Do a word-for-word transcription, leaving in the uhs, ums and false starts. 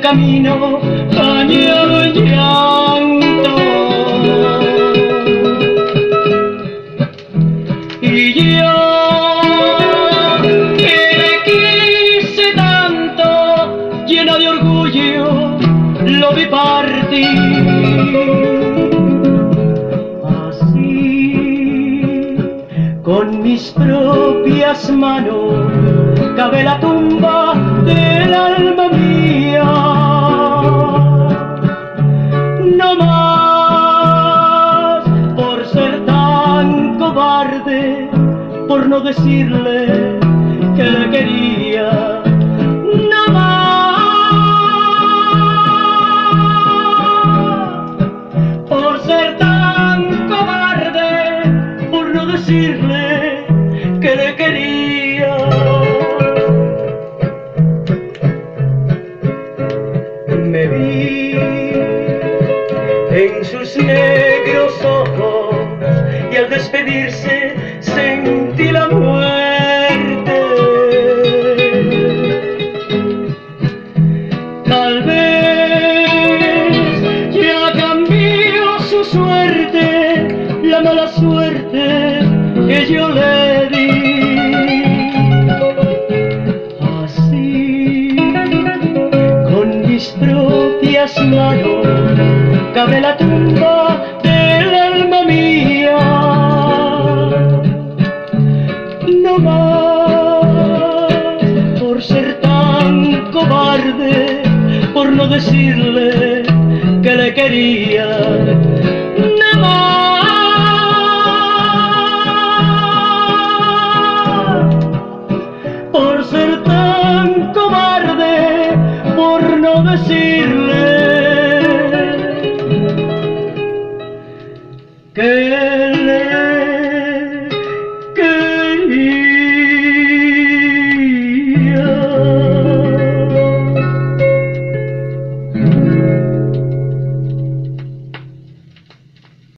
camino bañado en llanto. Y yo que le quise tanto, lleno de orgullo, lo vi partir. Así, con mis propias manos, cavé la tumba del alma mía. No más por ser tan cobarde, por no decirle que le quería. No más por ser tan cobarde, por no decirle que le quería. Me vi en sus negros ojos y al despedirse sentí la muerte. Tal vez ya cambió su suerte, la mala suerte que yo le di. Mis propias manos cavé la tumba del alma mía. No más por ser tan cobarde, por no decirle que le quería. No más por ser tan cobarde, por no decirle